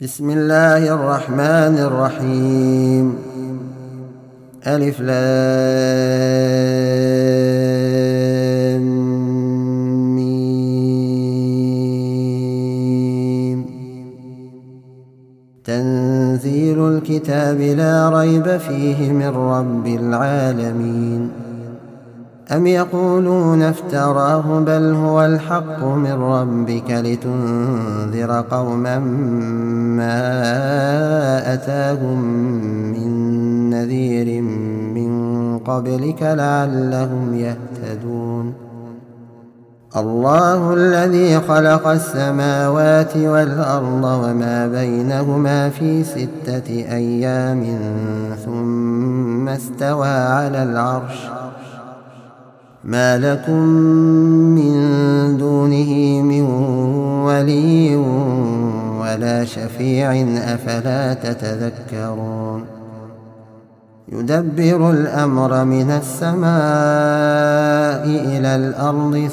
بسم الله الرحمن الرحيم. ألف لام ميم. تنزيل الكتاب لا ريب فيه من رب العالمين. أم يقولون افتراه بل هو الحق من ربك لتنذر قوما ما أتاهم من نذير من قبلك لعلهم يهتدون. الله الذي خلق السماوات والأرض وما بينهما في 6 أيام ثم استوى على العرش ما لكم من دونه من ولي ولا شفيع أفلا تتذكرون. يدبر الأمر من السماء إلى الأرض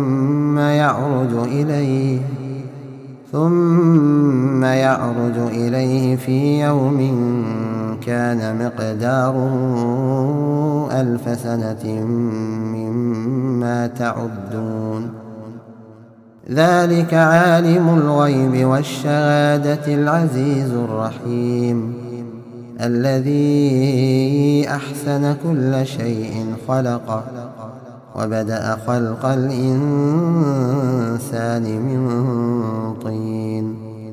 ثم يعرج إليه في يوم كان مقداره 1000 سنة مما تعدون. ذلك عالم الغيب والشهادة العزيز الرحيم الذي أحسن كل شيء خلقه وبدأ خلق الإنسان من طين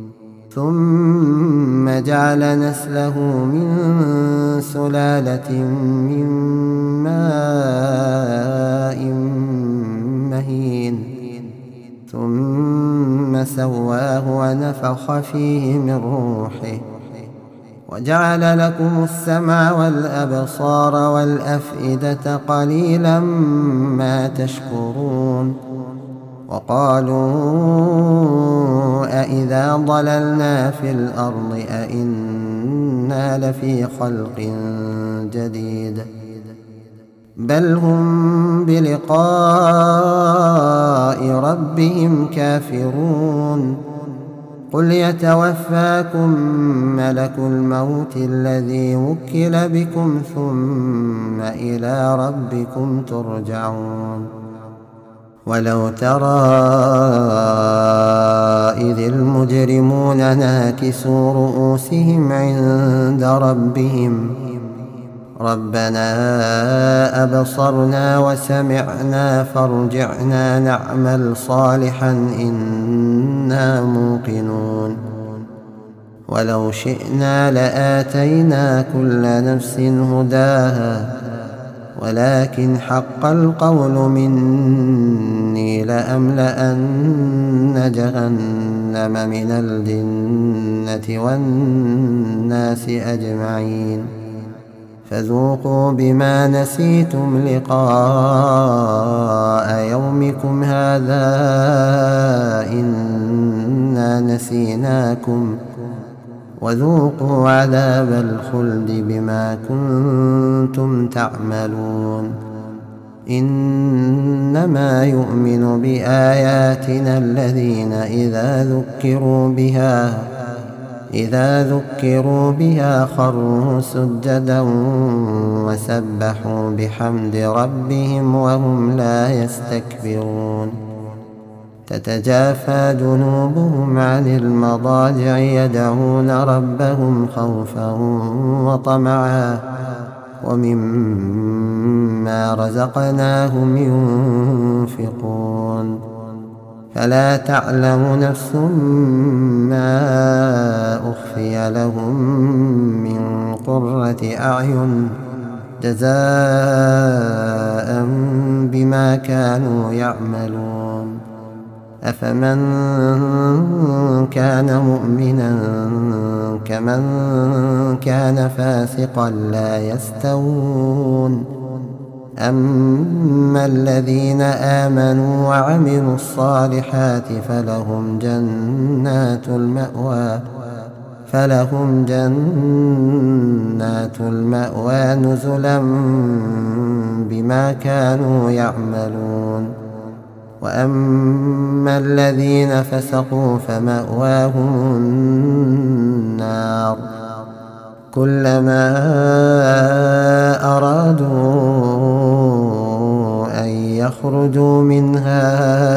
ثم جعل نسله من سلالة من ماء مهين ثم سواه ونفخ فيه من روحه وجعل لكم السمع والأبصار والأفئدة قليلا ما تشكرون. وقالوا أإذا ضللنا في الأرض أإنا لفي خلق جديد بل هم بلقاء ربهم كافرون. قل يتوفاكم ملك الموت الذي وكل بكم ثم إلى ربكم ترجعون. ولو ترى إذ المجرمون ناكسوا رؤوسهم عند ربهم ربنا أبصرنا وسمعنا فارجعنا نعمل صالحا إنا موقنون. ولو شئنا لآتينا كل نفس هداها ولكن حق القول مني لأملأن جهنم من الجنة والناس أجمعين. فذوقوا بما نسيتم لقاء يومكم هذا إنا نسيناكم وذوقوا عذاب الخلد بما كنتم تعملون. إنما يؤمن بآياتنا الذين إذا ذكروا بها خروا سجدا وسبحوا بحمد ربهم وهم لا يستكبرون. تتجافى جنوبهم عن المضاجع يدعون ربهم خوفا وطمعا ومما رزقناهم ينفقون. فلا تعلم نفس ما أخفي لهم من قرة أعين جزاء بما كانوا يعملون. أفمن كان مؤمنا كمن كان فاسقا لا يستوون. أما الذين آمنوا وعملوا الصالحات فلهم جنات المأوى نزلا بما كانوا يعملون. وأما الذين فسقوا فمأواهم كلما أرادوا أن يخرجوا منها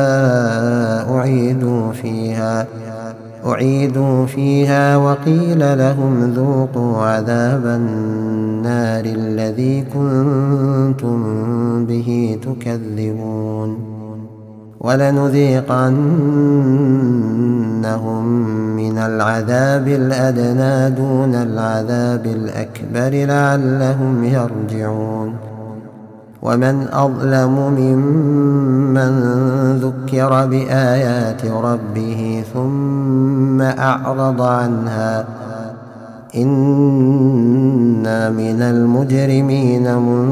أعيدوا فيها وقيل لهم ذوقوا عذاب النار الذي كنتم به تكذبون ولنذيقنهم من العذاب الأدنى دون العذاب الأكبر لعلهم يرجعون ومن أظلم ممن ذكر بآيات ربه ثم أعرض عنها إنا من المجرمين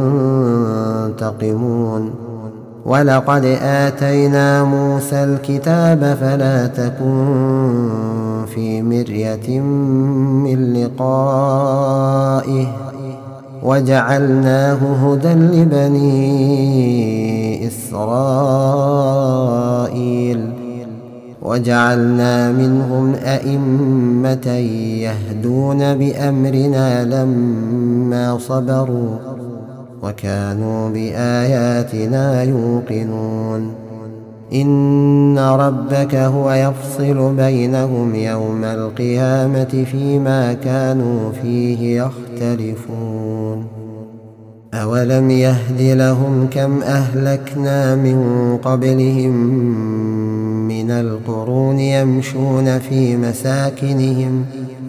منتقمون ولقد آتينا موسى الكتاب فلا تكن في مرية من لقائه وجعلناه هدى لبني إسرائيل وجعلنا منهم أئمة يهدون بأمرنا لما صبروا وكانوا بآياتنا يوقنون إن ربك هو يفصل بينهم يوم القيامة فيما كانوا فيه يختلفون أولم يهد لهم كم أهلكنا من قبلهم من القرون يمشون في مساكنهم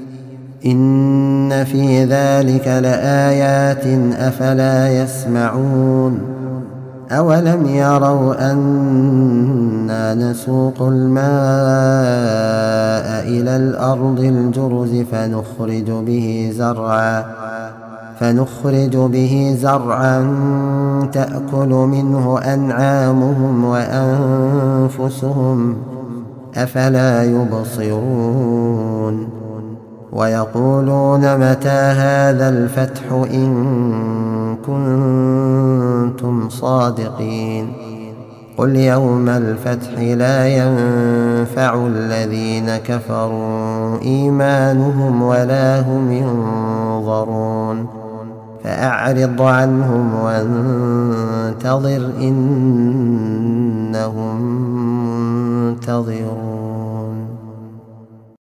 إن في ذلك لآيات أفلا يسمعون أولم يروا أنا نسوق الماء إلى الأرض الجرز فنخرج به زرعا تأكل منه أنعامهم وأنفسهم أفلا يبصرون ويقولون متى هذا الفتح إن كنتم صادقين قل يوم الفتح لا ينفع الذين كفروا إيمانهم ولا هم ينظرون فأعرض عنهم وانتظر إنهم منتظرون.